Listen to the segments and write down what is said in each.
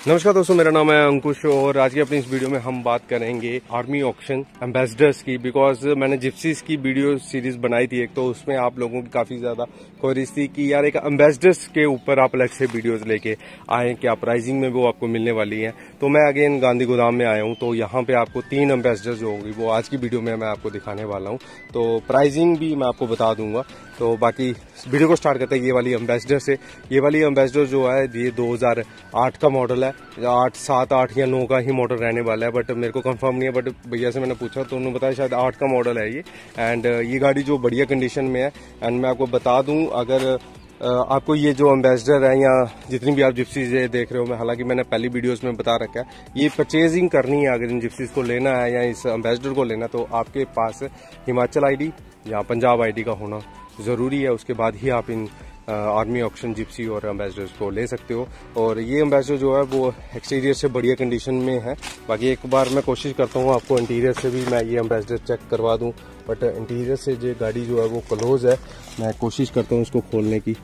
नमस्कार दोस्तों, मेरा नाम है अंकुश और आज की अपनी इस वीडियो में हम बात करेंगे आर्मी ऑक्शन एम्बेसडर्स की। बिकॉज मैंने जिप्सीज की वीडियो सीरीज बनाई थी एक, तो उसमें आप लोगों की काफी ज्यादा क्वेरीज थी कि यार एक एम्बेसडर्स के ऊपर आप अलग से वीडियोस लेके आए, क्या प्राइसिंग में वो आपको मिलने वाली है। तो मैं अगेन गांधी गोदाम में आया हूँ, तो यहाँ पे आपको 3 एम्बेसडर्स जो होंगी वो आज की वीडियो में मैं आपको दिखाने वाला हूँ। तो प्राइसिंग भी मैं आपको बता दूंगा। तो बाकी वीडियो को स्टार्ट करते हैं ये वाली एम्बेसडर से। ये वाली एम्बेसडर जो है ये 2008 का मॉडल है, 8, 7, 8 या 9 का ही मॉडल रहने वाला है, बट मेरे को कंफर्म नहीं है। बट भैया से मैंने पूछा तो उन्होंने बताया शायद 8 का मॉडल है ये। एंड ये गाड़ी जो बढ़िया कंडीशन में है। एंड मैं आपको बता दूं, अगर आपको ये जो एम्बेसडर है या जितनी भी आप जिप्सीज देख रहे हो, मैं हालांकि मैंने पहली वीडियोस में बता रखा है, ये परचेजिंग करनी है अगर इन जिप्सीज को लेना है या इस एम्बेसडर को लेना, तो आपके पास हिमाचल आईडी या पंजाब आईडी का होना जरूरी है। उसके बाद ही आप इन आर्मी ऑक्शन जिप्सी और एम्बेसडर्स को ले सकते हो। और ये एम्बेसडर जो है वो एक्सटीरियर से बढ़िया कंडीशन में है। बाकी एक बार मैं कोशिश करता हूँ आपको इंटीरियर से भी मैं ये एम्बेसडर चेक करवा दूँ, बट इंटीरियर से जो गाड़ी जो है वो क्लोज है। मैं कोशिश करता हूँ इसको खोलने की।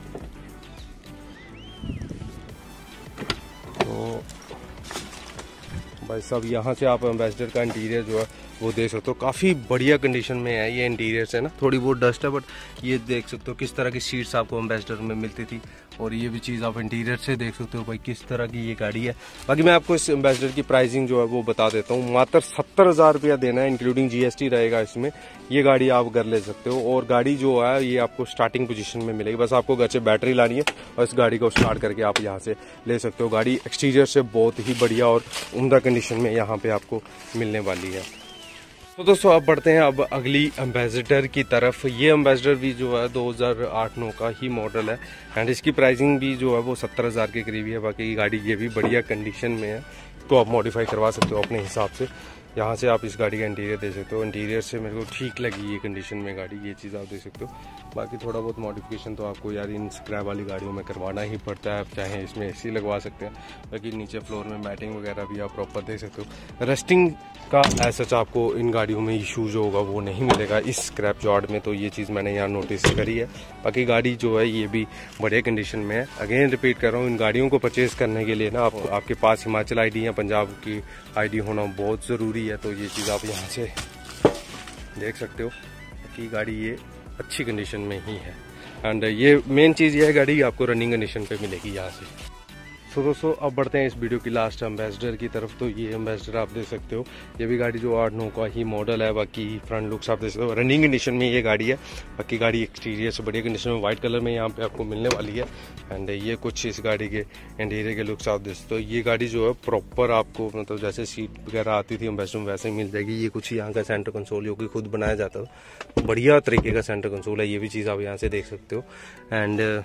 तो भाई साहब, यहाँ से आप एम्बेसडर का इंटीरियर जो है वो देख सकते हो, काफ़ी बढ़िया कंडीशन में है। ये इंटीरियर से ना थोड़ी बहुत डस्ट है, बट ये देख सकते हो किस तरह की सीट्स आपको एम्बेसडर में मिलती थी। और ये भी चीज़ आप इंटीरियर से देख सकते हो भाई किस तरह की ये गाड़ी है। बाकी मैं आपको इस एम्बेसडर की प्राइसिंग जो है वो बता देता हूँ। मात्र 70,000 रुपया देना है, इंक्लूडिंग GST रहेगा इसमें। ये गाड़ी आप घर ले सकते हो और गाड़ी जो है ये आपको स्टार्टिंग पोजीशन में मिलेगी। बस आपको घर से बैटरी लानी है और इस गाड़ी को स्टार्ट करके आप यहाँ से ले सकते हो। गाड़ी एक्सटीरियर से बहुत ही बढ़िया और उम्दा कंडीशन में यहाँ पे आपको मिलने वाली है। तो दोस्तों अब बढ़ते हैं अब अगली एम्बेसडर की तरफ। ये एम्बेसडर भी जो है 2008-9 का ही मॉडल है एंड इसकी प्राइसिंग भी जो है वो 70,000 के करीब है। बाकी गाड़ी ये भी बढ़िया कंडीशन में है, तो आप मॉडिफाई करवा सकते हो अपने हिसाब से। यहाँ से आप इस गाड़ी का इंटीरियर देख सकते हो। इंटीरियर से मेरे को ठीक लगी ये कंडीशन में गाड़ी, ये चीज़ आप देख सकते हो। बाकी थोड़ा बहुत मॉडिफिकेशन तो आपको यार इन स्क्रैप वाली गाड़ियों में करवाना ही पड़ता है। आप चाहे इसमें AC लगवा सकते हैं, बाकी नीचे फ्लोर में मैटिंग वगैरह भी आप प्रॉपर देख सकते हो। रस्टिंग का ऐसा आपको इन गाड़ियों में इशू जो होगा वो नहीं मिलेगा इस स्क्रैप जॉर्ड में, तो ये चीज़ मैंने यहाँ नोटिस करी है। बाकी गाड़ी जो है ये भी बढ़िया कंडीशन में है। अगेन रिपीट कर रहा हूँ, इन गाड़ियों को परचेज करने के लिए ना आपके पास हिमाचल आईडी या पंजाब की आईडी होना बहुत ज़रूरी है। तो ये चीज़ आप यहाँ से देख सकते हो कि गाड़ी ये अच्छी कंडीशन में ही है। एंड ये मेन चीज़ ये है, गाड़ी आपको रनिंग कंडीशन पे मिलेगी यहाँ से। तो दोस्तों अब बढ़ते हैं इस वीडियो की लास्ट एम्बेसडर की तरफ। तो ये एम्बेसडर आप देख सकते हो, ये भी गाड़ी जो 8-9 का ही मॉडल है। बाकी फ्रंट लुक्स आप देख सकते हो, रनिंग कंडीशन में ये गाड़ी है। बाकी गाड़ी एक्सटीरियर से बढ़िया कंडीशन में वाइट कलर में यहाँ पे आपको मिलने वाली है। एंड ये कुछ इस गाड़ी के इंटीरियर के लुक्स आप देख सकते हो। ये गाड़ी जो है प्रॉपर आपको मतलब जैसे सीट वगैरह आती थी एम्बेसडर में वैसे ही मिल जाएगी। ये कुछ यहाँ का सेंटर कंसोल जो कि खुद बनाया जाता है, बढ़िया तरीके का सेंटर कंसोल है। ये भी चीज़ आप यहाँ से देख सकते हो। एंड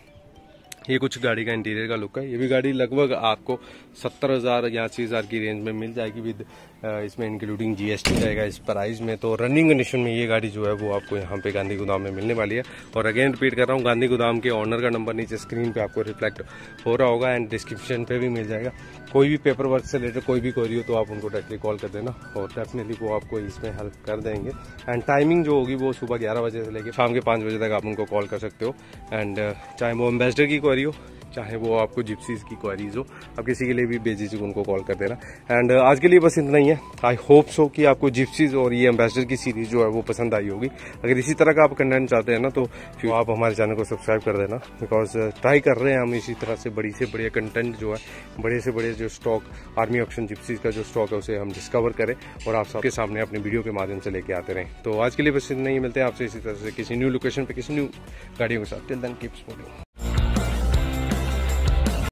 ये कुछ गाड़ी का इंटीरियर का लुक है। ये भी गाड़ी लगभग आपको 70,000 या 80,000 की रेंज में मिल जाएगी विद इसमें इंक्लूडिंग GST रहेगा इस प्राइस में। तो रनिंग कंडीशन में ये गाड़ी जो है वो आपको यहाँ पे गांधी गोदाम में मिलने वाली है। और अगेन रिपीट कर रहा हूँ, गांधी गोदाम के ऑनर का नंबर नीचे स्क्रीन पे आपको रिफ्लेक्ट हो रहा होगा एंड डिस्क्रिप्शन पे भी मिल जाएगा। कोई भी पेपर वर्क से रिलेटेड कोई भी क्वेरी हो तो आप उनको डायरेक्टली कॉल कर देना और डेफिनेटली वो आपको इसमें हेल्प कर देंगे। एंड टाइमिंग जो होगी वो सुबह 11 बजे से लेकर शाम के 5 बजे तक आप उनको कॉल कर सकते हो। एंड चाहे वो एम्बेसडर की क्वेरी हो चाहे वो आपको जिप्सीज की क्वेरीज हो, आप किसी के लिए भी बेझिझक उनको कॉल कर देना। एंड आज के लिए बस इतना ही है। आई होप सो कि आपको जिप्सीज और ये एम्बेसडर की सीरीज जो है वो पसंद आई होगी। अगर इसी तरह का आप कंटेंट चाहते हैं ना तो फिर आप हमारे चैनल को सब्सक्राइब कर देना। बिकॉज ट्राई कर रहे हैं हम इसी तरह से बढ़िया कंटेंट जो है, बड़े से बड़े जो स्टॉक आर्मी ऑक्शन जिप्सीज का जो स्टॉक है उसे हम डिस्कवर करें और आप सबके सामने अपने वीडियो के माध्यम से लेके आते रहें। तो आज के लिए बस इतना ही, मिलते हैं आपसे इसी तरह से किसी न्यू लोकेशन पे किसी न्यू गाड़ियों के साथ। Till then keep supporting.